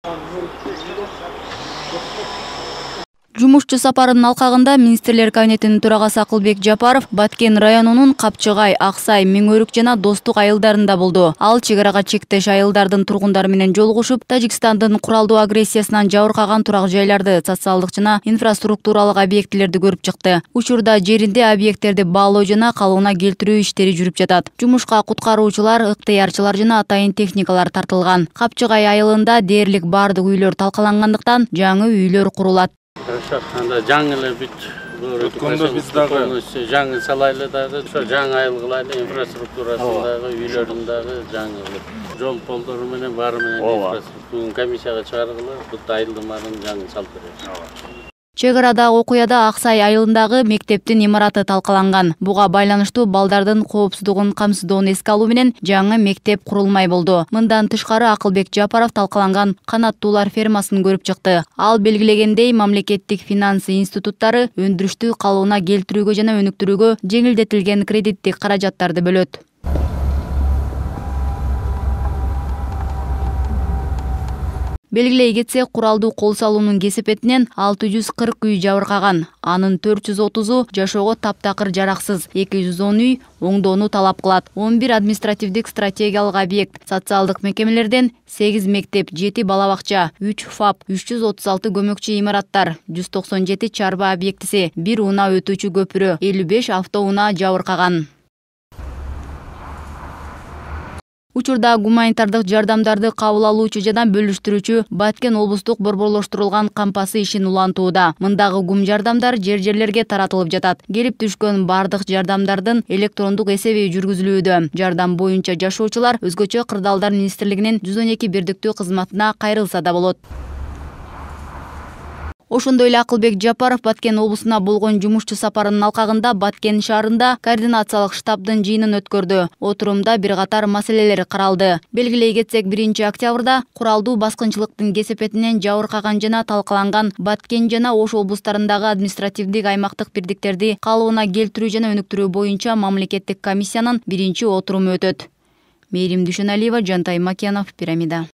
Жумушчу сапарынын алкагында министрлер кабинетинин төрагасы Акылбек Жапаров Баткен районунун Капчыгай, Аксай, Миңөрүк жана Достук айылдарында болду. Ал чек арага чектеш айылдардын тургундары менен жолугушуп, Тажикстандын куралдуу агрессиясынан жабыркаган турак жайларды, социалдык жана инфраструктуралык объектилерди көрүп чыкты. Учурда жеринде объекттерди баалоо жана калыбына келтирүү иштери жүрүп жатат. Жумушка куткаруучулар, ыктыярчылар жана атайын техникалар тартылган. Капчыгай айылында дээрлик бардык үйлөр талкалангандыктан жаңы үйлөр курулат. Хорошо, анда жаңылы бүт өткөндө биз дагы жаңы салайлы дагы, ошо жаңы айыл кылайлы, инфраструктурасындагы, үйлөрүндагы жаңы жол полдору менен баары менен инфраструктураны комиссияга чыгаргыла, бут айылдын баарын жаңы салып берет. Чек арадагы окуяда Аксай айылындагы мектептин имараты талкаланган. Буга байланыштуу балдардын коопсуздугун камсыздоону эске алуу менен жаңы мектеп курулмай болду. Мындан тышкары Акылбек Жапаров талкаланган канаттуулар фермасын көрүп чыкты. Ал белгилегендей, мамлекеттик финансы институттары өндүрүштү калыбына келтирүүгө жана өнүктүрүүгө жеңилдетилген кредиттик каражаттарды бөлөт. Белгилей кетсек, куралдуу кол салуунун кесепетинен 640 үй жабыркаган. Анын 430-у жашоого таптакыр жараксыз, 210 үй оңдоону талап кылат. 11 административдик стратегиялык объект, социалдык мекемелерден 8 мектеп, 7 бала бакча, 3 ФАП, 336 көмөкчү имараттар, 197 чарба объектиси, 1 унаа өтүүчү көпүрө, 55 автоунаа жабыркаган. Учурда гуманитардык жардамдарды кабыл алуучу жана бөлүштүрүүчү Баткен облустук борборлоштурулган кампасы ишин улантууда. Мындагы гум жардамдар жер-жерлерге таратылып жатат. Келип түшкөн бардык жардамдардын электрондук эсеби жүргүзүлүүдө. Жардам боюнча жашоочулар өзгөчө кырдаалдар министрлигинин 112 бирдиктүү кызматына кайрылса да болот. Ошондой эле Акылбек Жапаров Баткен облусуна болгон жумушчу сапарынын алкагында Баткен шаарында координациялык штабдын жыйынын өткөрдү. Отурумда бир катар маселелер каралды. Белгилей кетсек, 1-октябрда куралдуу баскынчылыктын кесепетинен жабыркаган жана талкаланган Баткен жана Ош облустарындагы административдик аймактык бирдиктерди калыбына келтирүү жана өнүктүрүү боюнча мамлекеттик комиссиянын 1-отуруму өтөт. Мээрим Дүйшөналиева, Жантай Макянов, Пирамида.